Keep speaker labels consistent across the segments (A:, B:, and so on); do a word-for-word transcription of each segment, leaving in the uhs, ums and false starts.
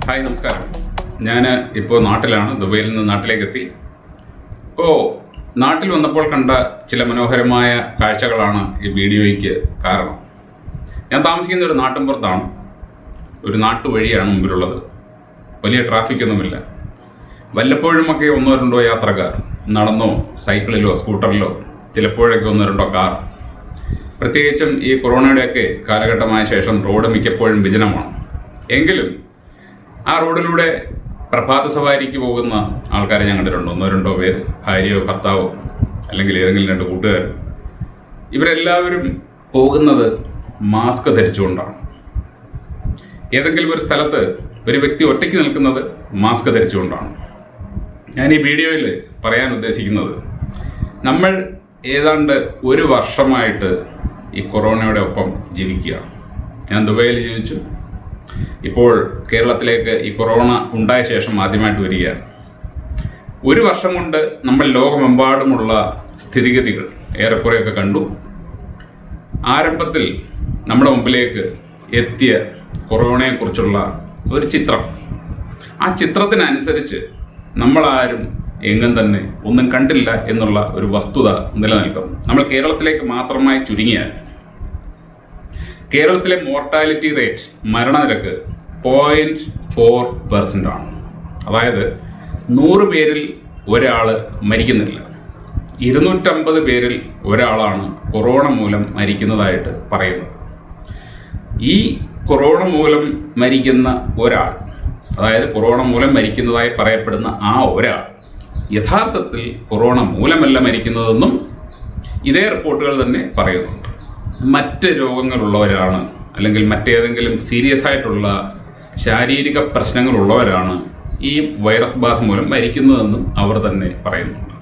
A: Hi നമസ്കാരം. ഞാൻ ഇപ്പോൾ നാട്ടിലാണ്. ദുബൈയിൽ നിന്ന് നാട്ടിലേക്കെത്തി. ഇപ്പോൾ നാട്ടിൽ വന്നപ്പോൾ കണ്ട ചില മനോഹരമായ കാഴ്ചകളാണ് ഈ വീഡിയോയ്ക്ക് കാരണം. ഞാൻ താമസിക്കുന്ന ഒരു നാട്ടിൻപുറത്താണ്. ഒരു നാട്ടുവഴിയാണ് മുമ്പിലുള്ളത്. വലിയ ട്രാഫിക്കൊന്നുമില്ല. വല്ലപ്പോഴുമൊക്കെ ഒന്നോ രണ്ടോ യാത്രക്കാർ നടന്നോ സൈക്കിളിലോ സ്കൂട്ടറിലോ, ചിലപ്പോഴൊക്കെ ഒന്നോ രണ്ടോ കാർ. പ്രത്യേകിച്ചും ഈ കൊറോണയുടെയൊക്കെ കാലഘട്ടമായ ശേഷം റോഡ് മിക്കപ്പോഴും വിജനമാണ്. എങ്കിലും ആ റോഡിലൂടെ പ്രഭാത സവാരിക്ക് പോകുന്ന ആൾക്കാരെ ഞാൻ കണ്ടിട്ടുണ്ട്. ഒന്നോ രണ്ടോ പേര്, ഭാര്യയോ ഭർത്താവോ അല്ലെങ്കിൽ ഏതെങ്കിലും രണ്ട് കൂട്ടുകാർ. ഇവരെല്ലാവരും പോകുന്നത് മാസ്ക് ധരിച്ചുകൊണ്ടാണ്. ഏതെങ്കിലും ഒരു സ്ഥലത്ത് ഒരു വ്യക്തി ഒറ്റയ്ക്ക് നിൽക്കുന്നത് മാസ്ക് ധരിച്ചുകൊണ്ടാണ്. ഞാൻ ഈ വീഡിയോയിൽ പറയാൻ ഉദ്ദേശിക്കുന്നത്, നമ്മൾ ഏതാണ്ട് ഒരു വർഷമായിട്ട് ഈ കൊറോണയുടെ ഒപ്പം ജീവിക്കുകയാണ്. ഞാൻ ദുബൈയിൽ ജീവിച്ചു. ഇപ്പോൾ കേരളത്തിലേക്ക് ഈ കൊറോണ ഉണ്ടായ ശേഷം ആദ്യമായിട്ട് വരികയാണ്. ഒരു വർഷം കൊണ്ട് നമ്മൾ ലോകമെമ്പാടുമുള്ള സ്ഥിതിഗതികൾ ഏറെക്കുറെയൊക്കെ കണ്ടു. ആരംഭത്തിൽ നമ്മുടെ മുമ്പിലേക്ക് എത്തിയ കൊറോണയെക്കുറിച്ചുള്ള ഒരു ചിത്രം, ആ ചിത്രത്തിനനുസരിച്ച് നമ്മളാരും എങ്ങും തന്നെ ഒന്നും കണ്ടില്ല എന്നുള്ള ഒരു വസ്തുത നിലനിൽക്കും. നമ്മൾ കേരളത്തിലേക്ക് മാത്രമായി ചുരുങ്ങിയാൽ കേരളത്തിലെ മോർട്ടാലിറ്റി റേറ്റ്, മരണനിരക്ക് പോയിന്റ് ഫോർ പെർസെൻ്റ് ആണ്. അതായത് നൂറ് പേരിൽ ഒരാൾ മരിക്കുന്നില്ല. ഇരുന്നൂറ്റമ്പത് പേരിൽ ഒരാളാണ് കൊറോണ മൂലം മരിക്കുന്നതായിട്ട് പറയുന്നത്. ഈ കൊറോണ മൂലം മരിക്കുന്ന ഒരാൾ, അതായത് കൊറോണ മൂലം മരിക്കുന്നതായി പറയപ്പെടുന്ന ആ ഒരാൾ യഥാർത്ഥത്തിൽ കൊറോണ മൂലമല്ല മരിക്കുന്നതെന്നും ഇതേ റിപ്പോർട്ടുകൾ തന്നെ പറയുന്നുണ്ട്. മറ്റ് രോഗങ്ങളുള്ളവരാണ്, അല്ലെങ്കിൽ മറ്റേതെങ്കിലും സീരിയസ് ആയിട്ടുള്ള ശാരീരിക പ്രശ്നങ്ങളുള്ളവരാണ് ഈ വൈറസ് ബാധ മൂലം മരിക്കുന്നതെന്നും അവർ തന്നെ പറയുന്നുണ്ട്.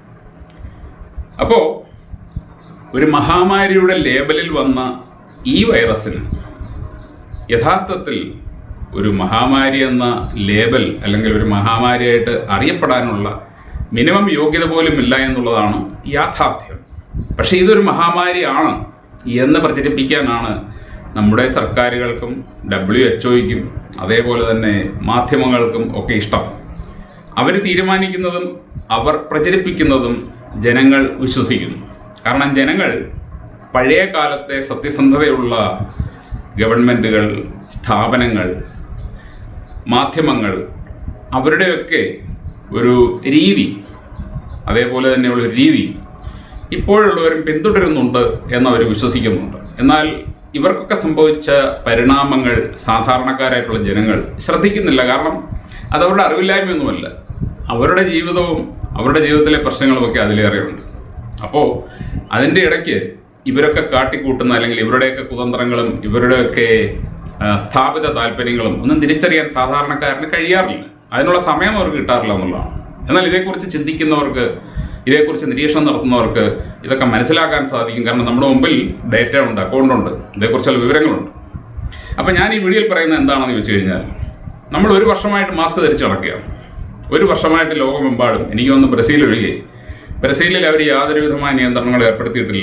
A: അപ്പോൾ ഒരു മഹാമാരിയുടെ ലേബലിൽ വന്ന ഈ വൈറസിന് യഥാർത്ഥത്തിൽ ഒരു മഹാമാരി എന്ന ലേബൽ, അല്ലെങ്കിൽ ഒരു മഹാമാരിയായിട്ട് അറിയപ്പെടാനുള്ള മിനിമം യോഗ്യത പോലും ഇല്ല എന്നുള്ളതാണ് യാഥാർത്ഥ്യം. പക്ഷെ ഇതൊരു മഹാമാരിയാണ് എന്ന് പ്രചരിപ്പിക്കാനാണ് നമ്മുടെ സർക്കാരുകൾക്കും ഡബ്ല്യു എച്ച് ഒയ്ക്കും അതേപോലെ തന്നെ മാധ്യമങ്ങൾക്കും ഒക്കെ ഇഷ്ടം. അവർ തീരുമാനിക്കുന്നതും അവർ പ്രചരിപ്പിക്കുന്നതും ജനങ്ങൾ വിശ്വസിക്കുന്നു. കാരണം ജനങ്ങൾ പഴയ കാലത്തെ സത്യസന്ധതയുള്ള ഗവൺമെൻറ്റുകൾ, സ്ഥാപനങ്ങൾ, മാധ്യമങ്ങൾ, അവരുടെയൊക്കെ ഒരു രീതി, അതേപോലെ തന്നെയുള്ള ഒരു രീതി ഇപ്പോഴുള്ളവരും പിന്തുടരുന്നുണ്ട് എന്നവർ വിശ്വസിക്കുന്നുണ്ട്. എന്നാൽ ഇവർക്കൊക്കെ സംഭവിച്ച പരിണാമങ്ങൾ സാധാരണക്കാരായിട്ടുള്ള ജനങ്ങൾ ശ്രദ്ധിക്കുന്നില്ല. കാരണം അതവരുടെ അറിവില്ലായ്മയൊന്നുമല്ല. അവരുടെ ജീവിതവും അവരുടെ ജീവിതത്തിലെ പ്രശ്നങ്ങളുമൊക്കെ അതിലേറെയുണ്ട്. അപ്പോൾ അതിൻ്റെ ഇടയ്ക്ക് ഇവരൊക്കെ കാട്ടിക്കൂട്ടുന്ന, അല്ലെങ്കിൽ ഇവരുടെയൊക്കെ കുതന്ത്രങ്ങളും ഇവരുടെയൊക്കെ സ്ഥാപിത താല്പര്യങ്ങളും ഒന്നും തിരിച്ചറിയാൻ സാധാരണക്കാരന് കഴിയാറില്ല. അതിനുള്ള സമയം അവർക്ക് കിട്ടാറില്ല എന്നുള്ളതാണ്. എന്നാൽ ഇതേക്കുറിച്ച് ചിന്തിക്കുന്നവർക്ക്, ഇതേക്കുറിച്ച് നിരീക്ഷണം നടത്തുന്നവർക്ക് ഇതൊക്കെ മനസ്സിലാക്കാൻ സാധിക്കും. കാരണം നമ്മുടെ മുമ്പിൽ ഡേറ്റ ഉണ്ട്, അക്കൗണ്ട് ഉണ്ട്, ഇതേക്കുറിച്ചുള്ള വിവരങ്ങളുണ്ട്. അപ്പം ഞാൻ ഈ വീഡിയോയിൽ പറയുന്നത് എന്താണെന്ന് ചോദിച്ചു കഴിഞ്ഞാൽ, നമ്മൾ ഒരു വർഷമായിട്ട് മാസ്ക് ധരിച്ച് നടക്കുകയാണ്. ഒരു വർഷമായിട്ട് ലോകമെമ്പാടും, എനിക്ക് തോന്നുന്നു ബ്രസീൽ ഒഴികെ, ബ്രസീലിൽ അവർ യാതൊരു വിധമായ നിയന്ത്രണങ്ങൾ ഏർപ്പെടുത്തിയിട്ടില്ല.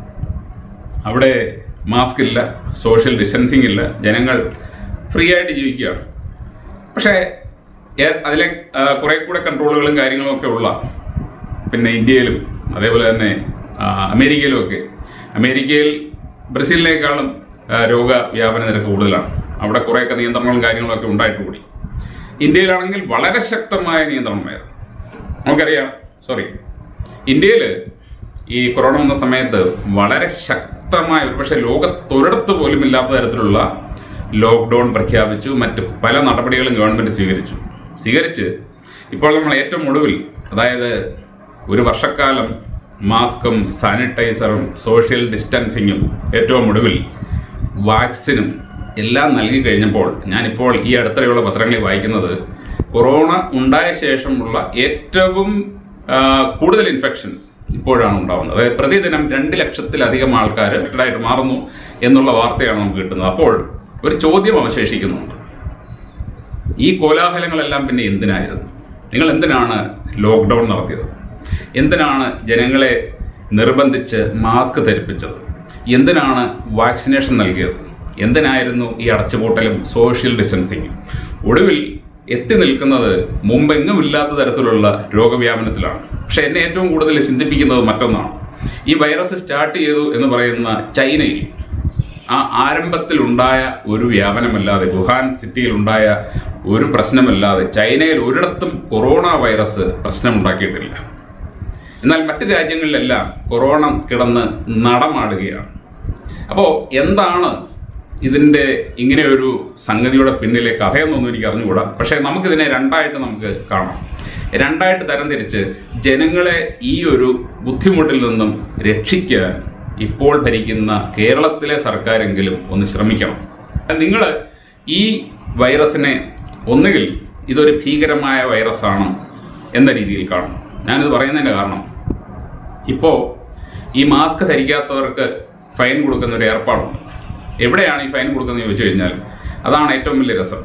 A: അവിടെ മാസ്ക് ഇല്ല, സോഷ്യൽ ഡിസ്റ്റൻസിങ് ഇല്ല, ജനങ്ങൾ ഫ്രീ ആയിട്ട് ജീവിക്കുകയാണ്. പക്ഷേ അതിലെ കുറെ കൂടെ കൺട്രോളുകളും കാര്യങ്ങളും ഒക്കെ ഉള്ള പിന്നെ ഇന്ത്യയിലും അതേപോലെ തന്നെ അമേരിക്കയിലും ഒക്കെ, അമേരിക്കയിൽ ബ്രസീലിനേക്കാളും രോഗവ്യാപന നിരക്ക് കൂടുതലാണ്. അവിടെ കുറേയൊക്കെ നിയന്ത്രണങ്ങളും കാര്യങ്ങളൊക്കെ ഉണ്ടായിട്ട് കൂടി. ഇന്ത്യയിലാണെങ്കിൽ വളരെ ശക്തമായ നിയന്ത്രണമായിരുന്നു. നമുക്കറിയാം, സോറി ഇന്ത്യയിൽ ഈ കൊറോണ വന്ന സമയത്ത് വളരെ ശക്തമായ, ഒരുപക്ഷെ ലോകത്തൊരിടത്ത് പോലും ഇല്ലാത്ത തരത്തിലുള്ള ലോക്ക്ഡൗൺ പ്രഖ്യാപിച്ചു. മറ്റ് പല നടപടികളും ഗവൺമെൻറ് സ്വീകരിച്ചു സ്വീകരിച്ച് ഇപ്പോൾ നമ്മൾ ഏറ്റവും ഒടുവിൽ, അതായത് ഒരു വർഷക്കാലം മാസ്കും സാനിറ്റൈസറും സോഷ്യൽ ഡിസ്റ്റൻസിങ്ങും ഏറ്റവും ഒടുവിൽ വാക്സിനും എല്ലാം നൽകി കഴിഞ്ഞപ്പോൾ, ഞാനിപ്പോൾ ഈ അടുത്തിടെയുള്ള പത്രങ്ങളിൽ വായിക്കുന്നത്, കൊറോണ ഉണ്ടായ ശേഷമുള്ള ഏറ്റവും കൂടുതൽ ഇൻഫെക്ഷൻസ് ഇപ്പോഴാണ് ഉണ്ടാവുന്നത്. അതായത് പ്രതിദിനം രണ്ട് ലക്ഷത്തിലധികം ആൾക്കാർ ആയിട്ട് മാറുന്നു എന്നുള്ള വാർത്തയാണ് നമുക്ക് കിട്ടുന്നത്. അപ്പോൾ ഒരു ചോദ്യം അവശേഷിക്കുന്നുണ്ട്. ഈ കോലാഹലങ്ങളെല്ലാം പിന്നെ എന്തിനായിരുന്നു? നിങ്ങൾ എന്തിനാണ് ലോക്ക്ഡൗൺ നടത്തിയത്? എന്തിനാണ് ജനങ്ങളെ നിർബന്ധിച്ച് മാസ്ക് ധരിപ്പിച്ചത്? എന്തിനാണ് വാക്സിനേഷൻ നൽകിയത്? എന്തിനായിരുന്നു ഈ അടച്ചുപൂട്ടലും സോഷ്യൽ ഡിസ്റ്റൻസിങ്ങും? ഒടുവിൽ എത്തി നിൽക്കുന്നത് മുമ്പെങ്ങുമില്ലാത്ത തരത്തിലുള്ള രോഗവ്യാപനത്തിലാണ്. പക്ഷെ എന്നെ ഏറ്റവും കൂടുതൽ ചിന്തിപ്പിക്കുന്നത് മറ്റൊന്നാണ്. ഈ വൈറസ് സ്റ്റാർട്ട് ചെയ്തു എന്ന് പറയുന്ന ചൈനയിൽ ആ ആരംഭത്തിലുണ്ടായ ഒരു വ്യാപനമല്ലാതെ, വുഹാൻ സിറ്റിയിലുണ്ടായ ഒരു പ്രശ്നമല്ലാതെ ചൈനയിൽ ഒരിടത്തും കൊറോണ വൈറസ് പ്രശ്നമുണ്ടാക്കിയിട്ടില്ല. എന്നാൽ മറ്റ് രാജ്യങ്ങളിലെല്ലാം കൊറോണ കിടന്ന് നടമാടുകയാണ്. അപ്പോൾ എന്താണ് ഇതിൻ്റെ ഇങ്ങനെ ഒരു സംഗതിയുടെ പിന്നിലെ കഥയെന്നൊന്നും എനിക്ക് അറിഞ്ഞുകൂടാ. പക്ഷേ നമുക്കിതിനെ രണ്ടായിട്ട് നമുക്ക് കാണാം. രണ്ടായിട്ട് തരംതിരിച്ച് ജനങ്ങളെ ഈ ഒരു ബുദ്ധിമുട്ടിൽ നിന്നും രക്ഷിക്കാൻ ഇപ്പോൾ ഭരിക്കുന്ന കേരളത്തിലെ സർക്കാരെങ്കിലും ഒന്ന് ശ്രമിക്കണം. നിങ്ങൾ ഈ വൈറസിനെ ഒന്നുകിൽ ഇതൊരു ഭീകരമായ വൈറസാണ് എന്ന രീതിയിൽ കാണും. ഞാനിത് പറയുന്നതിൻ്റെ കാരണം, ഇപ്പോൾ ഈ മാസ്ക് ധരിക്കാത്തവർക്ക് ഫൈൻ കൊടുക്കുന്ന ഒരു ഏർപ്പാടുണ്ട്. എവിടെയാണ് ഈ ഫൈൻ കൊടുക്കുന്നത് ചോദിച്ചു കഴിഞ്ഞാൽ അതാണ് ഏറ്റവും വലിയ രസം.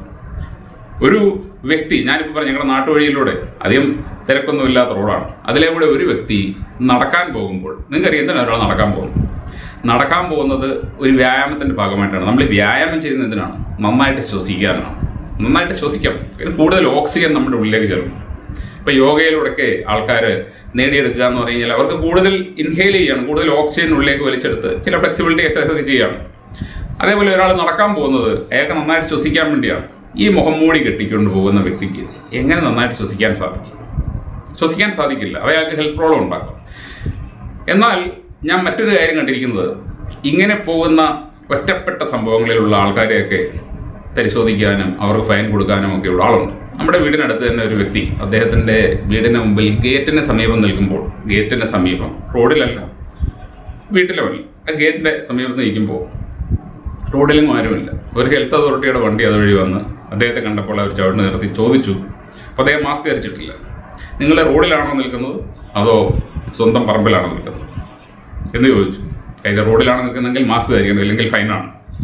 A: ഒരു വ്യക്തി, ഞാനിപ്പോൾ പറഞ്ഞ ഞങ്ങളുടെ നാട്ടുവഴിയിലൂടെ അധികം തിരക്കൊന്നും ഇല്ലാത്ത റോഡാണ്, അതിലൂടെ ഒരു വ്യക്തി നടക്കാൻ പോകുമ്പോൾ, നിങ്ങൾക്കറിയാം എന്തിനാണ് ഒരാൾ നടക്കാൻ പോകുന്നത്? നടക്കാൻ പോകുന്നത് ഒരു വ്യായാമത്തിൻ്റെ ഭാഗമായിട്ടാണ്. നമ്മൾ വ്യായാമം ചെയ്യുന്നത് എന്തിനാണ്? നന്നായിട്ട് ശ്വസിക്കാനാണ്. നന്നായിട്ട് ശ്വസിക്കണം. ഇത് കൂടുതൽ ഓക്സിജൻ നമ്മുടെ ഉള്ളിലേക്ക് ചെല്ലും. ഇപ്പോൾ യോഗയിലൂടെയൊക്കെ ആൾക്കാർ നേടിയെടുക്കുക എന്ന് പറഞ്ഞു കഴിഞ്ഞാൽ അവർക്ക് കൂടുതൽ ഇൻഹെയിൽ ചെയ്യണം, കൂടുതൽ ഓക്സിജൻ ഉള്ളിലേക്ക് വലിച്ചെടുത്ത് ചില ഫ്ലെക്സിബിലിറ്റി എക്സസൈസ് ഒക്കെ ചെയ്യണം. അതേപോലെ ഒരാൾ നടക്കാൻ പോകുന്നത് അയാൾക്ക് നന്നായിട്ട് ശ്വസിക്കാൻ വേണ്ടിയാണ്. ഈ മുഖംമൂടി കെട്ടിക്കൊണ്ട് പോകുന്ന വ്യക്തിക്ക് എങ്ങനെ നന്നായിട്ട് ശ്വസിക്കാൻ സാധിക്കും? ശ്വസിക്കാൻ സാധിക്കില്ല. അത് അയാൾക്ക് ഹെൽത്ത് പ്രോബ്ലം ഉണ്ടാക്കും. എന്നാൽ ഞാൻ മറ്റൊരു കാര്യം കണ്ടിരിക്കുന്നത്, ഇങ്ങനെ പോകുന്ന ഒറ്റപ്പെട്ട സംഭവങ്ങളിലുള്ള ആൾക്കാരെയൊക്കെ പരിശോധിക്കാനും അവർക്ക് ഫൈൻ കൊടുക്കാനും ഒക്കെ ഉള്ള ആളുണ്ട്. നമ്മുടെ വീടിനടുത്ത് തന്നെ ഒരു വ്യക്തി, അദ്ദേഹത്തിൻ്റെ വീടിന് മുമ്പിൽ ഗേറ്റിന് സമീപം നിൽക്കുമ്പോൾ, ഗേറ്റിന് സമീപം, റോഡിലല്ല, വീട്ടിലെ വഴി, ആ ഗേറ്റിൻ്റെ സമീപത്ത് നിൽക്കുമ്പോൾ റോഡിലും ആരുമില്ല. ഒരു ഹെൽത്ത് അതോറിറ്റിയുടെ വണ്ടി അതുവഴി വന്ന് അദ്ദേഹത്തെ കണ്ടപ്പോൾ അവർ ചവിട്ടിന് നിർത്തി ചോദിച്ചു. അപ്പോൾ അദ്ദേഹം മാസ്ക് ധരിച്ചിട്ടില്ല. നിങ്ങൾ റോഡിലാണോ നിൽക്കുന്നത് അതോ സ്വന്തം പറമ്പിലാണോ നിൽക്കുന്നത് എന്ന് ചോദിച്ചു. അതിൻ്റെ റോഡിലാണ് നിൽക്കുന്നതെങ്കിൽ മാസ്ക് ധരിക്കണം, അല്ലെങ്കിൽ ഫൈനാണ്.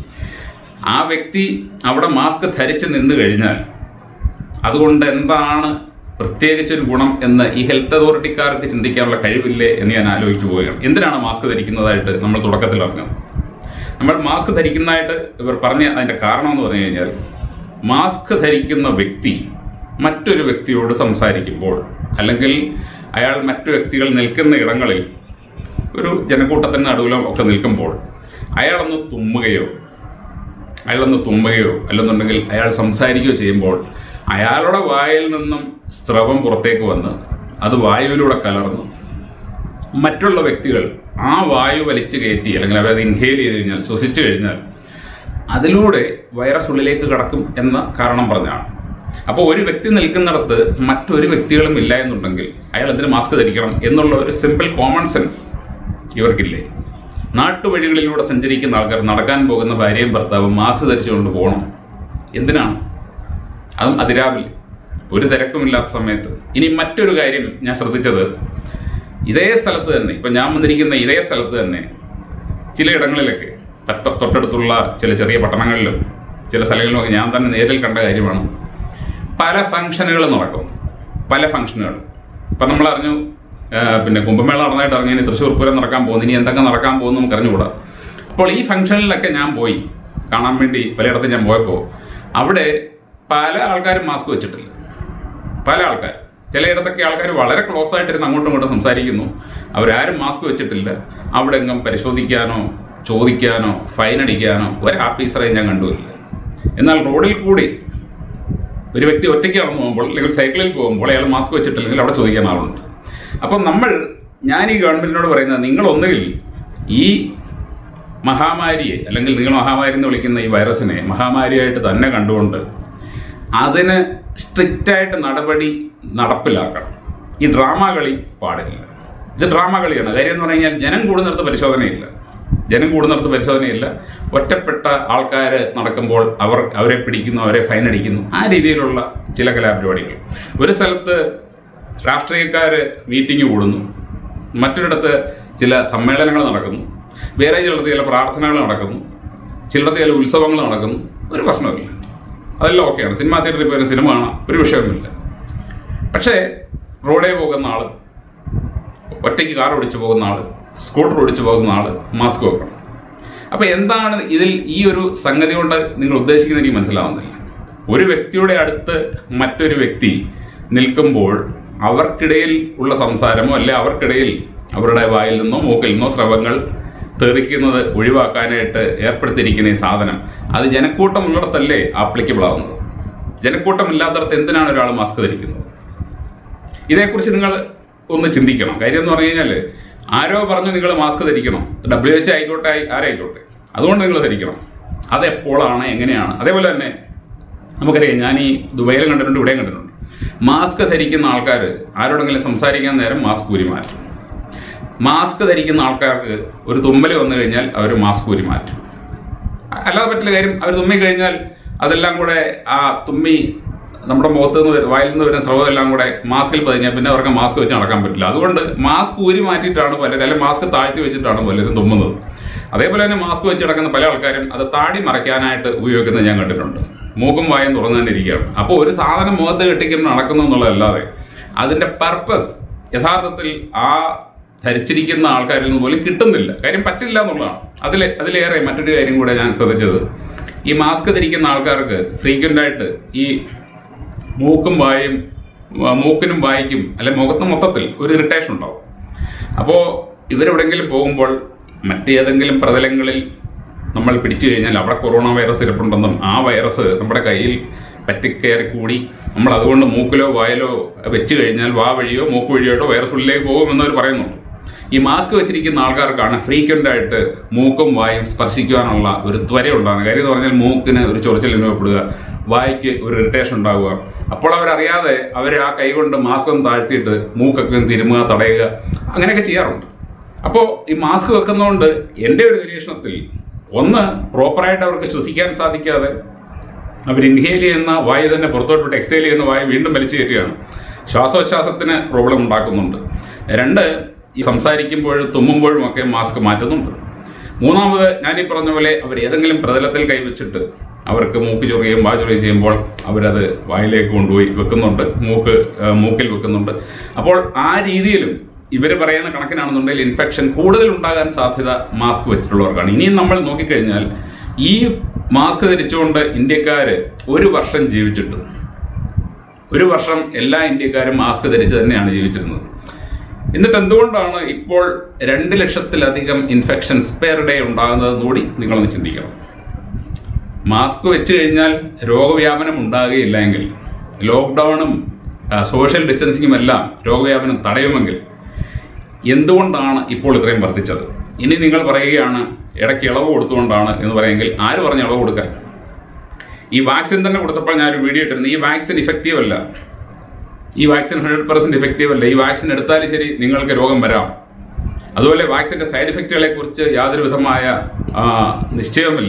A: ആ വ്യക്തി അവിടെ മാസ്ക് ധരിച്ച് നിന്ന് കഴിഞ്ഞാൽ അതുകൊണ്ട് എന്താണ് പ്രത്യേകിച്ചൊരു ഗുണം എന്ന് ഈ ഹെൽത്ത് അതോറിറ്റിക്കാർക്ക് ചിന്തിക്കാനുള്ള കഴിവില്ലേ എന്ന് ഞാൻ ആലോചിച്ചു പോവുകയാണ്. എന്തിനാണ് മാസ്ക് ധരിക്കുന്നതായിട്ട് നമ്മൾ തുടക്കത്തിൽ അറിഞ്ഞത്? നമ്മൾ മാസ്ക് ധരിക്കുന്നതായിട്ട് ഇവർ പറഞ്ഞ അതിൻ്റെ കാരണം എന്ന് പറഞ്ഞു കഴിഞ്ഞാൽ, മാസ്ക് ധരിക്കുന്ന വ്യക്തി മറ്റൊരു വ്യക്തിയോട് സംസാരിക്കുമ്പോൾ, അല്ലെങ്കിൽ അയാൾ മറ്റു വ്യക്തികൾ നിൽക്കുന്ന ഇടങ്ങളിൽ ഒരു ജനക്കൂട്ടത്തിന് നടുവിലോ ഒക്കെ നിൽക്കുമ്പോൾ അയാളൊന്ന് തുമ്മുകയോ അയാളൊന്ന് തുമ്മുകയോ അല്ലെന്നുണ്ടെങ്കിൽ അയാൾ സംസാരിക്കുകയോ ചെയ്യുമ്പോൾ അയാളുടെ വായിൽ നിന്നും സ്രവം പുറത്തേക്ക് വന്ന് അത് വായുവിലൂടെ കലർന്ന് മറ്റുള്ള വ്യക്തികൾ ആ വായു വലിച്ചു കയറ്റി, അല്ലെങ്കിൽ അവരത് ഇൻഹേൽ ചെയ്ത് കഴിഞ്ഞാൽ, ശ്വസിച്ചു കഴിഞ്ഞാൽ അതിലൂടെ വൈറസ് ഉള്ളിലേക്ക് കടക്കും എന്ന കാരണം പറഞ്ഞാണ്. അപ്പോൾ ഒരു വ്യക്തി നിൽക്കുന്നിടത്ത് മറ്റൊരു വ്യക്തികളും ഇല്ല എന്നുണ്ടെങ്കിൽ അയാൾ എന്തിന് മാസ്ക് ധരിക്കണം എന്നുള്ള ഒരു സിമ്പിൾ കോമൺ സെൻസ് ഇവർക്കില്ലേ? നാട്ടുവഴികളിലൂടെ സഞ്ചരിക്കുന്ന ആൾക്കാർ, നടക്കാൻ പോകുന്ന ഭാര്യയും ഭർത്താവും മാസ്ക് ധരിച്ചുകൊണ്ട് പോകണം. എന്തിനാണ്? അതും അതിരാവിലെ, ഒരു തിരക്കുമില്ലാത്ത സമയത്ത്. ഇനി മറ്റൊരു കാര്യം ഞാൻ ശ്രദ്ധിച്ചത്, ഇതേ സ്ഥലത്ത് തന്നെ, ഇപ്പം ഞാൻ വന്നിരിക്കുന്ന ഇതേ സ്ഥലത്ത് തന്നെ ചിലയിടങ്ങളിലൊക്കെ തൊട്ട തൊട്ടടുത്തുള്ള ചില ചെറിയ പട്ടണങ്ങളിലും ചില സ്ഥലങ്ങളിലുമൊക്കെ ഞാൻ തന്നെ നേരിൽ കണ്ട കാര്യമാണ്. പല ഫംഗ്ഷനുകൾ നടക്കും, പല ഫംഗ്ഷനുകൾ. ഇപ്പം നമ്മൾ അറിഞ്ഞു, പിന്നെ കുംഭമേള നടന്നായിട്ട് അറിഞ്ഞാൽ തൃശ്ശൂർ പൂരം നടക്കാൻ പോകുന്നു, ഇനി എന്തൊക്കെ നടക്കാൻ പോകുന്നു നമുക്ക് അറിഞ്ഞുകൂടാ. അപ്പോൾ ഈ ഫംഗ്ഷനിലൊക്കെ ഞാൻ പോയി കാണാൻ വേണ്ടി പലയിടത്തും ഞാൻ പോയപ്പോൾ അവിടെ പല ആൾക്കാരും മാസ്ക് വെച്ചിട്ടില്ല. പല ആൾക്കാർ, ചിലയിടത്തൊക്കെ ആൾക്കാർ വളരെ ക്ലോസ് ആയിട്ടിരുന്ന് അങ്ങോട്ടും ഇങ്ങോട്ടും സംസാരിക്കുന്നു, അവരാരും മാസ്ക് വെച്ചിട്ടില്ല. അവിടെ എങ്ങും പരിശോധിക്കാനോ ചോദിക്കാനോ ഫൈൻ അടിക്കാനോ ഒരു ആഫീസറേയും ഞാൻ കണ്ടുമില്ല. എന്നാൽ റോഡിൽ കൂടി ഒരു വ്യക്തി ഒറ്റയ്ക്ക് നടന്നു പോകുമ്പോൾ, അല്ലെങ്കിൽ സൈക്കിളിൽ പോകുമ്പോൾ അയാൾ മാസ്ക് വെച്ചിട്ടില്ലെങ്കിൽ അവിടെ ചോദിക്കാൻ ആളുണ്ട്. അപ്പം നമ്മൾ, ഞാൻ ഈ ഗവൺമെൻറ്റിനോട് പറയുന്നത്, നിങ്ങളൊന്നുകിൽ ഈ മഹാമാരിയെ, അല്ലെങ്കിൽ നിങ്ങൾ മഹാമാരി എന്ന് വിളിക്കുന്ന ഈ വൈറസിനെ മഹാമാരിയായിട്ട് തന്നെ കണ്ടുകൊണ്ട് അതിന് സ്ട്രിക്റ്റായിട്ട് നടപടി നടപ്പിലാക്കണം. ഈ ഡ്രാമ കളി പാടില്ല. ഇത് ഡ്രാമ കളിയാണ്. കാര്യം എന്ന് പറഞ്ഞു കഴിഞ്ഞാൽ ജനം കൂടുന്നിടത്ത് പരിശോധനയില്ല. ജനം കൂടുന്നിടത്ത് പരിശോധനയില്ല. ഒറ്റപ്പെട്ട ആൾക്കാർ നടക്കുമ്പോൾ അവർ അവരെ പിടിക്കുന്നു, അവരെ ഫൈൻ അടിക്കുന്നു. ആ രീതിയിലുള്ള ചില കലാപരിപാടികൾ. ഒരു സ്ഥലത്ത് രാഷ്ട്രീയക്കാർ മീറ്റിംഗ് കൂടുന്നു, മറ്റൊരിടത്ത് ചില സമ്മേളനങ്ങൾ നടക്കുന്നു, വേറെ ചിലടത്ത് ചില പ്രാർത്ഥനകൾ നടക്കുന്നു, ചിലടത്ത് ചില ഉത്സവങ്ങൾ നടക്കുന്നു. ഒരു പ്രശ്നമില്ല, അതെല്ലാം ഓക്കെയാണ്. സിനിമാ തിയേറ്ററിൽ പോയ സിനിമ കാണാം, ഒരു വിഷയമൊന്നുമില്ല. പക്ഷേ റോഡേ പോകുന്ന ആൾ, ഒറ്റയ്ക്ക് കാർ ഓടിച്ചു പോകുന്ന ആൾ, സ്കൂട്ടർ ഓടിച്ചു പോകുന്ന ആൾ മാസ്ക് വെക്കണം. അപ്പോൾ എന്താണ് ഇതിൽ ഈ ഒരു സംഗതി കൊണ്ട് നിങ്ങൾ ഉദ്ദേശിക്കുന്നത് എനിക്ക് മനസ്സിലാവുന്നില്ല. ഒരു വ്യക്തിയുടെ അടുത്ത് മറ്റൊരു വ്യക്തി നിൽക്കുമ്പോൾ അവർക്കിടയിൽ ഉള്ള സംസാരമോ അല്ലെ അവർക്കിടയിൽ അവരുടെ വായിൽ നിന്നോ മൂക്കിൽ നിന്നോ സ്രവങ്ങൾ തെറിക്കുന്നത് ഒഴിവാക്കാനായിട്ട് ഏർപ്പെടുത്തിയിരിക്കുന്ന ഈ സാധനം അത് ജനക്കൂട്ടമുള്ളിടത്തല്ലേ ആപ്ലിക്കബിൾ ആവുന്നത്? ജനക്കൂട്ടമില്ലാത്തടത്ത് എന്തിനാണ് ഒരാൾ മാസ്ക് ധരിക്കുന്നത്? ഇതേക്കുറിച്ച് നിങ്ങൾ ഒന്ന് ചിന്തിക്കണം. കാര്യം എന്ന് പറഞ്ഞു കഴിഞ്ഞാൽ ആരോ പറഞ്ഞു നിങ്ങൾ മാസ്ക് ധരിക്കണം, ഡബ്ല്യു എച്ച് ആയിക്കോട്ടെ ആരായിക്കോട്ടെ, അതുകൊണ്ട് നിങ്ങൾ ധരിക്കണം. അതെപ്പോഴാണ്, എങ്ങനെയാണ്? അതേപോലെ തന്നെ നമുക്കറിയാം, ഞാൻ ഈ ദുബൈയിലും കണ്ടിട്ടുണ്ട്, ഇവിടെയും കണ്ടിട്ടുണ്ട്, മാസ്ക് ധരിക്കുന്ന ആൾക്കാർ ആരോടെങ്കിലും സംസാരിക്കാൻ നേരം മാസ്ക് ഊരി മാറ്റും. മാസ്ക് ധരിക്കുന്ന ആൾക്കാർക്ക് ഒരു തുമ്മൽ വന്നു കഴിഞ്ഞാൽ അവർ മാസ്ക് ഊരി മാറ്റും. അല്ലാതെ പറ്റില്ല. കാര്യം അവർ തുമ്മി കഴിഞ്ഞാൽ അതെല്ലാം കൂടെ ആ തുമ്മി നമ്മുടെ മുഖത്ത് നിന്ന് വായിൽ നിന്ന് വരുന്ന സ്രവം എല്ലാം കൂടെ മാസ്കിൽ പതിഞ്ഞാൽ പിന്നെ അവർക്ക് മാസ്ക് വെച്ച് നടക്കാൻ പറ്റില്ല. അതുകൊണ്ട് മാസ്ക് ഊരി മാറ്റിയിട്ടാണ് പലരും, അല്ലെങ്കിൽ മാസ്ക് താഴ്ത്തി വെച്ചിട്ടാണ് പലരും തുമ്മുന്നത്. അതേപോലെ തന്നെ മാസ്ക് വെച്ച് നടക്കുന്ന പല ആൾക്കാരും അത് താടി മറയ്ക്കാനായിട്ട് ഉപയോഗിക്കുന്നത് ഞാൻ കണ്ടിട്ടുണ്ട്. മൂക്കും വായും തുറന്നു തന്നെ ഇരിക്കുകയാണ്. അപ്പോൾ ഒരു സാധനം മുഖത്ത് കെട്ടിക്കൊണ്ട് നടക്കുന്നു എന്നുള്ളതല്ലാതെ അതിൻ്റെ പർപ്പസ് യഥാർത്ഥത്തിൽ ആ ധരിച്ചിരിക്കുന്ന ആൾക്കാരിൽ നിന്ന് പോലും കിട്ടുന്നില്ല. കാര്യം പറ്റില്ല എന്നുള്ളതാണ്. അതിൽ അതിലേറെ മറ്റൊരു കാര്യം കൂടെ ഞാൻ ശ്രദ്ധിച്ചത്, ഈ മാസ്ക് ധരിക്കുന്ന ആൾക്കാർക്ക് ഫ്രീക്വൻ്റ് ആയിട്ട് ഈ മൂക്കും വായും മൂക്കിനും വായിക്കും അല്ലെ മുഖത്ത് മൊത്തത്തിൽ ഒരു ഇറിറ്റേഷൻ ഉണ്ടാവും. അപ്പോൾ ഇവരെവിടെയെങ്കിലും പോകുമ്പോൾ മറ്റേതെങ്കിലും പ്രതലങ്ങളിൽ നമ്മൾ പിടിച്ചു കഴിഞ്ഞാൽ അവിടെ കൊറോണ വൈറസ് ഇരിപ്പുണ്ടെന്നും ആ വൈറസ് നമ്മുടെ കയ്യിൽ പറ്റിക്കയറി കൂടി നമ്മൾ അതുകൊണ്ട് മൂക്കിലോ വായിലോ വെച്ച് കഴിഞ്ഞാൽ വാ വഴിയോ മൂക്ക് വഴിയോട്ടോ വൈറസ് ഉള്ളിലേക്ക് പോകുമെന്നവർ പറയുന്നുണ്ട്. ഈ മാസ്ക് വെച്ചിരിക്കുന്ന ആൾക്കാർക്കാണ് ഫ്രീക്വൻ്റ് ആയിട്ട് മൂക്കും വായും സ്പർശിക്കുവാനുള്ള ഒരു ത്വര ഉണ്ടാകുന്നത്. കാര്യം എന്ന് പറഞ്ഞാൽ മൂക്കിന് ഒരു ചൊറിച്ചിൽ അനുഭവപ്പെടുക, വായിക്ക് ഒരു ഇറിറ്റേഷൻ ഉണ്ടാവുക. അപ്പോൾ അവരറിയാതെ അവർ ആ കൈ കൊണ്ട് മാസ്ക് ഒന്ന് താഴ്ത്തിയിട്ട് മൂക്കൊക്കെ തിരുമുക, തടയുക, അങ്ങനെയൊക്കെ ചെയ്യാറുണ്ട്. അപ്പോൾ ഈ മാസ്ക് വെക്കുന്നതുകൊണ്ട് എൻ്റെ ഒരു നിരീക്ഷണത്തിൽ ഒന്ന് പ്രോപ്പറായിട്ട് അവർക്ക് ശ്വസിക്കാൻ സാധിക്കാതെ അവർ ഇൻഹേൽ ചെയ്യുന്ന വായു തന്നെ പുറത്തോട്ട് വിട്ട് എക്സേൽ ചെയ്യുന്ന വായു വീണ്ടും വലിച്ചു കയറ്റുകയാണ്. ശ്വാസോച്ഛ്വാസത്തിന് പ്രോബ്ലം ഉണ്ടാക്കുന്നുണ്ട്. രണ്ട്, ഈ സംസാരിക്കുമ്പോഴും തുമ്മുമ്പോഴും ഒക്കെ മാസ്ക് മാറ്റുന്നുണ്ട്. മൂന്നാമത് ഞാനീ പറഞ്ഞ പോലെ അവർ ഏതെങ്കിലും പ്രതലത്തിൽ കൈവച്ചിട്ട് അവർക്ക് മൂക്ക് ചൊറിയുകയും വാ ചൊറിയുകയും ചെയ്യുമ്പോൾ അവരത് വായിലേക്ക് കൊണ്ടുപോയി വെക്കുന്നുണ്ട്, മൂക്ക് മൂക്കിൽ വെക്കുന്നുണ്ട്. അപ്പോൾ ആ രീതിയിലും ഇവർ പറയുന്ന കണക്കിനാണെന്നുണ്ടെങ്കിൽ ഇൻഫെക്ഷൻ കൂടുതൽ ഉണ്ടാകാൻ സാധ്യത മാസ്ക് വെച്ചിട്ടുള്ളവർക്കാണ്. ഇനിയും നമ്മൾ നോക്കിക്കഴിഞ്ഞാൽ ഈ മാസ്ക് ധരിച്ചുകൊണ്ട് ഇന്ത്യക്കാർ ഒരു വർഷം ജീവിച്ചിട്ട് ഒരു വർഷം എല്ലാ ഇന്ത്യക്കാരും മാസ്ക് ധരിച്ച് തന്നെയാണ് ജീവിച്ചിരുന്നത്. എന്നിട്ട് എന്തുകൊണ്ടാണ് ഇപ്പോൾ രണ്ട് ലക്ഷത്തിലധികം ഇൻഫെക്ഷൻസ് പെർ ഡേ ഉണ്ടാകുന്നതെന്ന് കൂടി നിങ്ങളൊന്ന് ചിന്തിക്കണം. മാസ്ക് വെച്ച് കഴിഞ്ഞാൽ രോഗവ്യാപനം ഉണ്ടാകുകയില്ല എങ്കിൽ, ലോക്ക്ഡൗണും സോഷ്യൽ ഡിസ്റ്റൻസിങ്ങും എല്ലാം രോഗവ്യാപനം തടയുമെങ്കിൽ എന്തുകൊണ്ടാണ് ഇപ്പോൾ ഇത്രയും വർദ്ധിച്ചത്? ഇനി നിങ്ങൾ പറയുകയാണ് ഇടയ്ക്ക് ഇളവ് കൊടുത്തുകൊണ്ടാണ് എന്ന് പറയുമെങ്കിൽ ആര് പറഞ്ഞ് ഇളവ് കൊടുക്കാൻ? ഈ വാക്സിൻ തന്നെ കൊടുത്തപ്പോൾ ഞാനൊരു വീഡിയോ ഇട്ടിരുന്നു. ഈ വാക്സിൻ ഇഫക്റ്റീവ് അല്ല, ഈ വാക്സിൻ ഹൺഡ്രഡ് പെർസെൻറ്റ് ഇഫക്റ്റീവ് അല്ല. ഈ വാക്സിൻ എടുത്താലും ശരി നിങ്ങൾക്ക് രോഗം വരാം. അതുപോലെ വാക്സിൻ്റെ സൈഡ് ഇഫക്റ്റുകളെ കുറിച്ച് യാതൊരു വിധമായ നിശ്ചയവുമില്ല.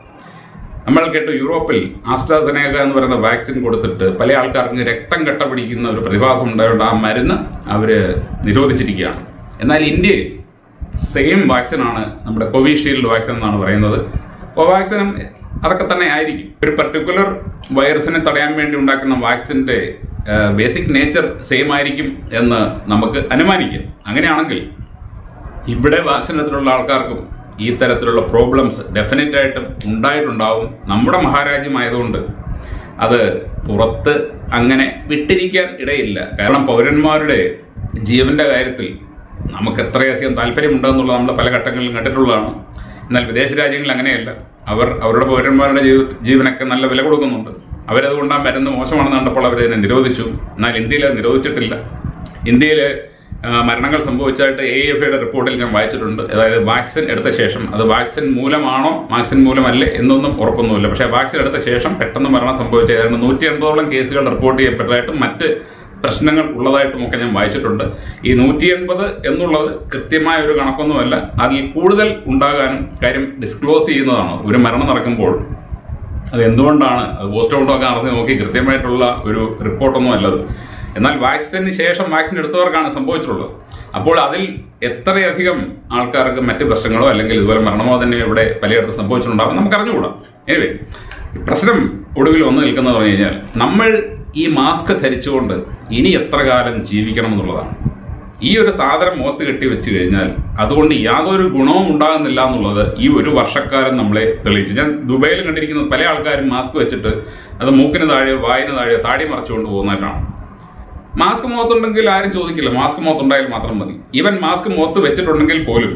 A: നമ്മൾ കേട്ടു യൂറോപ്പിൽ ആസ്ട്രാസെനേക എന്ന് പറയുന്ന വാക്സിൻ കൊടുത്തിട്ട് പല ആൾക്കാർക്ക് രക്തം കട്ട പിടിക്കുന്ന ഒരു പ്രതിഭാസം ഉണ്ടായതുകൊണ്ട് ആ മരുന്ന് അവർ നിരോധിച്ചിരിക്കുകയാണ്. എന്നാൽ ഇന്ത്യയിൽ സെയിം വാക്സിനാണ് നമ്മുടെ കോവിഷീൽഡ് വാക്സിൻ എന്നാണ് പറയുന്നത്. കോവാക്സിനും അതൊക്കെ തന്നെ ആയിരിക്കും. ഒരു പർട്ടിക്കുലർ വൈറസിനെ തടയാൻ വേണ്ടി ഉണ്ടാക്കുന്ന വാക്സിൻ്റെ ബേസിക് നേച്ചർ സെയിം ആയിരിക്കും എന്ന് നമുക്ക് അനുമാനിക്കാം. അങ്ങനെയാണെങ്കിൽ ഇവിടെ വാക്സിൻ എടുത്തിട്ടുള്ള ആൾക്കാർക്കും ഈ തരത്തിലുള്ള പ്രോബ്ലംസ് ഡെഫിനറ്റ് ആയിട്ടും ഉണ്ടായിട്ടുണ്ടാവും. നമ്മുടെ മഹാരാജ്യമായതുകൊണ്ട് അത് പുറത്ത് അങ്ങനെ വിട്ടിരിക്കാൻ ഇടയില്ല. കാരണം പൗരന്മാരുടെ ജീവന്റെ കാര്യത്തിൽ നമുക്ക് എത്രയധികം താല്പര്യമുണ്ടെന്നുള്ളത് നമ്മൾ പല ഘട്ടങ്ങളിലും കണ്ടിട്ടുള്ളതാണ്. എന്നാൽ വിദേശ രാജ്യങ്ങളിൽ അങ്ങനെയല്ല. അവർ അവരുടെ പൗരന്മാരുടെ ജീവ ജീവനൊക്കെ നല്ല വില കൊടുക്കുന്നുണ്ട്. അവരതുകൊണ്ട് ആ മരുന്ന് മോശമാണെന്ന് കണ്ടപ്പോൾ അവരതിനെ നിരോധിച്ചു. എന്നാൽ ഇന്ത്യയിൽ അത് നിരോധിച്ചിട്ടില്ല. ഇന്ത്യയിൽ മരണങ്ങൾ സംഭവിച്ചായിട്ട് എ എഫ് ഐയുടെ റിപ്പോർട്ടിൽ ഞാൻ വായിച്ചിട്ടുണ്ട്. അതായത് വാക്സിൻ എടുത്ത ശേഷം, അത് വാക്സിൻ മൂലമാണോ വാക്സിൻ മൂലമല്ലേ എന്നൊന്നും ഉറപ്പൊന്നുമില്ല, പക്ഷേ വാക്സിൻ എടുത്ത ശേഷം പെട്ടെന്ന് മരണം സംഭവിച്ച ഏതാണ്ട് നൂറ്റി എൺപതോളം കേസുകൾ റിപ്പോർട്ട് ചെയ്യപ്പെട്ടതായിട്ടും മറ്റ് പ്രശ്നങ്ങൾ ഉള്ളതായിട്ടും ഒക്കെ ഞാൻ വായിച്ചിട്ടുണ്ട്. ഈ നൂറ്റി എൺപത് എന്നുള്ളത് കൃത്യമായ ഒരു കണക്കൊന്നുമല്ല, അതിൽ കൂടുതൽ ഉണ്ടാകാനും കാര്യം ഡിസ്ക്ലോസ് ചെയ്യുന്നതാണ്. ഒരു മരണം നടക്കുമ്പോൾ അത് എന്തുകൊണ്ടാണ്, അത് പോസ്റ്റ്മോർട്ടമൊക്കെ നടത്തി നോക്കി കൃത്യമായിട്ടുള്ള ഒരു റിപ്പോർട്ടൊന്നും അല്ലത്. എന്നാൽ വാക്സിന് ശേഷം വാക്സിൻ എടുത്തവർക്കാണ് സംഭവിച്ചിട്ടുള്ളത്. അപ്പോൾ അതിൽ എത്രയധികം ആൾക്കാർക്ക് മറ്റ് പ്രശ്നങ്ങളോ അല്ലെങ്കിൽ ഇതുപോലെ മരണമോ തന്നെ ഇവിടെ പലയിടത്തും സംഭവിച്ചിട്ടുണ്ടാകും നമുക്ക് അറിഞ്ഞുകൂടാ. എനിവേ, പ്രശ്നം ഒടുവിൽ വന്നു നിൽക്കുന്നത് പറഞ്ഞു കഴിഞ്ഞാൽ നമ്മൾ ഈ മാസ്ക് ധരിച്ചുകൊണ്ട് ഇനി എത്ര കാലം ജീവിക്കണം എന്നുള്ളതാണ്. ഈ ഒരു സാധനം മുഖത്ത് കെട്ടി വെച്ച് കഴിഞ്ഞാൽ അതുകൊണ്ട് യാതൊരു ഗുണവും ഉണ്ടാകുന്നില്ല എന്നുള്ളത് ഈ ഒരു വർഷക്കാലം നമ്മളെ തെളിയിച്ചു. ഞാൻ ദുബൈയിൽ കണ്ടിരിക്കുന്നത് പല ആൾക്കാരും മാസ്ക് വെച്ചിട്ട് അത് മൂക്കിന് താഴെയോ വായിന് താഴെയോ താടി മറച്ചുകൊണ്ട് പോകുന്നതായിട്ടാണ്. മാസ്ക് മുഖത്തുണ്ടെങ്കിൽ ആരും ചോദിക്കില്ല, മാസ്ക് മുഖത്തുണ്ടായാൽ മാത്രം മതി. ഈവൻ മാസ്ക് മുഖത്ത് വെച്ചിട്ടുണ്ടെങ്കിൽ പോലും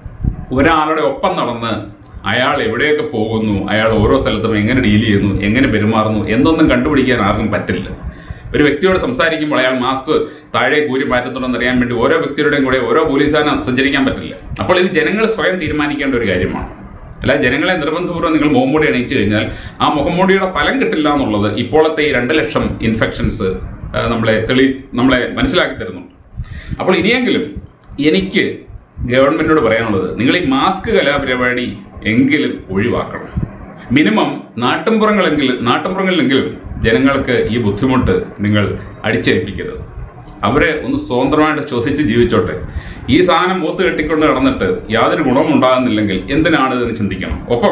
A: ഒരാളുടെ ഒപ്പം നടന്ന് അയാൾ എവിടെയൊക്കെ പോകുന്നു, അയാൾ ഓരോ സ്ഥലത്തും എങ്ങനെ ഡീൽ ചെയ്യുന്നു, എങ്ങനെ പെരുമാറുന്നു എന്നൊന്നും കണ്ടുപിടിക്കാൻ ആർക്കും പറ്റില്ല. ഒരു വ്യക്തിയോട് സംസാരിക്കുമ്പോൾ അയാൾ മാസ്ക് താഴെ കൂരി മാറ്റുന്നുണ്ടെന്ന് അറിയാൻ വേണ്ടി ഓരോ വ്യക്തിയുടെയും കൂടെ ഓരോ പോലീസുകാരനെ സഞ്ചരിക്കാൻ പറ്റില്ല. അപ്പോൾ ഇത് ജനങ്ങൾ സ്വയം തീരുമാനിക്കേണ്ട ഒരു കാര്യമാണ്. അല്ല, ജനങ്ങളെ നിർബന്ധപൂർവ്വം നിങ്ങൾ മുഖംമൂടി അണിയിച്ചു കഴിഞ്ഞാൽ ആ മുഖംമൂടിയുടെ ഫലം കിട്ടില്ല എന്നുള്ളത് ഇപ്പോഴത്തെ ഈ രണ്ട് ലക്ഷം ഇൻഫെക്ഷൻസ് നമ്മളെ തെളി നമ്മളെ മനസ്സിലാക്കി തരുന്നുണ്ട്. അപ്പോൾ ഇനിയെങ്കിലും എനിക്ക് ഗവൺമെന്റിനോട് പറയാനുള്ളത്, നിങ്ങൾ ഈ മാസ്ക് കലാപരിപാടി എങ്കിലും ഒഴിവാക്കണം. മിനിമം നാട്ടിൻപുറങ്ങളെങ്കിലും നാട്ടിൻപുറങ്ങളിലെങ്കിലും ജനങ്ങൾക്ക് ഈ ബുദ്ധിമുട്ട് നിങ്ങൾ അടിച്ചേൽപ്പിക്കരുത്. അവരെ ഒന്ന് സ്വതന്ത്രമായിട്ട് ശ്വസിച്ച് ജീവിച്ചോട്ടെ. ഈ സാധനം മൂത്ത് കെട്ടിക്കൊണ്ട് നടന്നിട്ട് യാതൊരു ഗുണവും ഉണ്ടാകുന്നില്ലെങ്കിൽ എന്തിനാണ് ഇതെന്ന് ചിന്തിക്കണം. ഒപ്പം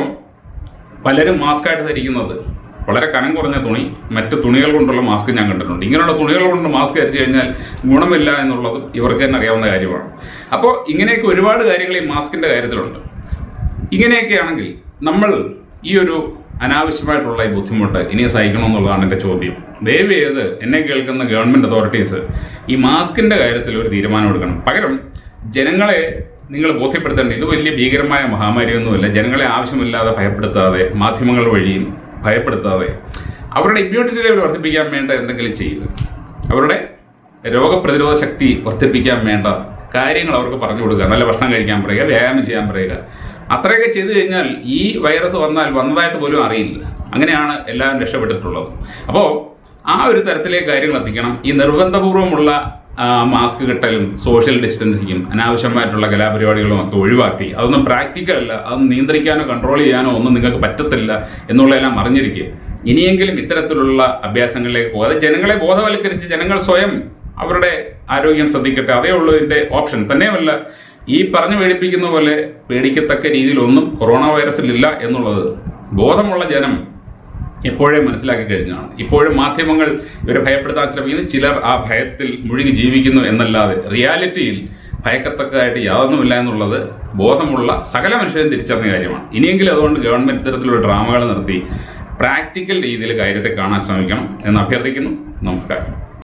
A: പലരും മാസ്കായിട്ട് ധരിക്കുന്നത് വളരെ കനം കുറഞ്ഞ തുണി, മറ്റ് തുണികൾ കൊണ്ടുള്ള മാസ്ക് ഞാൻ കണ്ടിട്ടുണ്ട്. ഇങ്ങനെയുള്ള തുണികൾ കൊണ്ട് മാസ്ക് ധരിച്ചു കഴിഞ്ഞാൽ ഗുണമില്ല എന്നുള്ളത് ഇവർക്ക് തന്നെ അറിയാവുന്ന കാര്യമാണ്. അപ്പോൾ ഇങ്ങനെയൊക്കെ ഒരുപാട് കാര്യങ്ങൾ ഈ മാസ്കിന്റെ കാര്യത്തിലുണ്ട്. ഇങ്ങനെയൊക്കെയാണെങ്കിൽ നമ്മൾ ഈ ഒരു അനാവശ്യമായിട്ടുള്ള ഈ ബുദ്ധിമുട്ട് ഇനി സഹിക്കണമെന്നുള്ളതാണ് എൻ്റെ ചോദ്യം. ദയവ് ചെയ്ത് എന്നെ കേൾക്കുന്ന ഗവൺമെന്റ് അതോറിറ്റീസ് ഈ മാസ്കിന്റെ കാര്യത്തിൽ ഒരു തീരുമാനം എടുക്കണം. പകരം ജനങ്ങളെ നിങ്ങൾ ബോധ്യപ്പെടുത്തേണ്ടത് ഇത് വലിയ ഭീകരമായ മഹാമാരിയൊന്നുമില്ല. ജനങ്ങളെ ആവശ്യമില്ലാതെ ഭയപ്പെടുത്താതെ, മാധ്യമങ്ങൾ വഴിയും ഭയപ്പെടുത്താതെ അവരുടെ ഇമ്മ്യൂണിറ്റി ലെവൽ വർദ്ധിപ്പിക്കാൻ വേണ്ട എന്തെങ്കിലും ചെയ്യുക. അവരുടെ രോഗപ്രതിരോധ ശക്തി വർദ്ധിപ്പിക്കാൻ വേണ്ട കാര്യങ്ങൾ അവർക്ക് പറഞ്ഞു കൊടുക്കുക. നല്ല ഭക്ഷണം കഴിക്കാൻ പറയുക, വ്യായാമം ചെയ്യാൻ പറയുക. അത്രയൊക്കെ ചെയ്തു കഴിഞ്ഞാൽ ഈ വൈറസ് വന്നാൽ വന്നതായിട്ട് പോലും അറിയില്ല. അങ്ങനെയാണ് എല്ലാവരും രക്ഷപ്പെട്ടിട്ടുള്ളത്. അപ്പോൾ ആ ഒരു തരത്തിലേക്ക് കാര്യങ്ങൾ എത്തിക്കണം. ഈ നിർബന്ധപൂർവമുള്ള മാസ്ക് കെട്ടലും സോഷ്യൽ ഡിസ്റ്റൻസിങ്ങും അനാവശ്യമായിട്ടുള്ള കലാപരിപാടികളും ഒക്കെ ഒഴിവാക്കി, അതൊന്നും പ്രാക്ടിക്കൽ അല്ല, അതൊന്നും നിയന്ത്രിക്കാനോ കൺട്രോൾ ചെയ്യാനോ ഒന്നും നിങ്ങൾക്ക് പറ്റത്തില്ല എന്നുള്ളതെല്ലാം അറിഞ്ഞിരിക്കുക. ഇനിയെങ്കിലും ഇത്തരത്തിലുള്ള അഭ്യാസങ്ങളിലേക്ക് പോകും. അത് ജനങ്ങളെ ബോധവൽക്കരിച്ച് ജനങ്ങൾ സ്വയം അവരുടെ ആരോഗ്യം ശ്രദ്ധിക്കട്ടെ. അതേ ഉള്ളൂ ഇതിൻ്റെ ഓപ്ഷൻ. തന്നെയുമല്ല, ഈ പറഞ്ഞു പേടിപ്പിക്കുന്ന പോലെ പേടിക്കത്തക്ക രീതിയിലൊന്നും കൊറോണ വൈറസിലില്ല എന്നുള്ളത് ബോധമുള്ള ജനം എപ്പോഴേ മനസ്സിലാക്കി കഴിഞ്ഞാണ്. ഇപ്പോഴും മാധ്യമങ്ങൾ ഇവരെ ഭയപ്പെടുത്താൻ ശ്രമിക്കുന്നു. ചിലർ ആ ഭയത്തിൽ മുഴുകി ജീവിക്കുന്നു എന്നല്ലാതെ റിയാലിറ്റിയിൽ ഭയക്കത്തക്കതായിട്ട് യാതൊന്നുമില്ല എന്നുള്ളത് ബോധമുള്ള സകല മനുഷ്യരും തിരിച്ചറിഞ്ഞ കാര്യമാണ്. ഇനിയെങ്കിലും അതുകൊണ്ട് ഗവൺമെന്റ് ഇത്തരത്തിലുള്ള ഡ്രാമകൾ നിർത്തി പ്രാക്ടിക്കൽ രീതിയിൽ കാര്യത്തെ കാണാൻ ശ്രമിക്കണം എന്ന് അഭ്യർത്ഥിക്കുന്നു. നമസ്കാരം.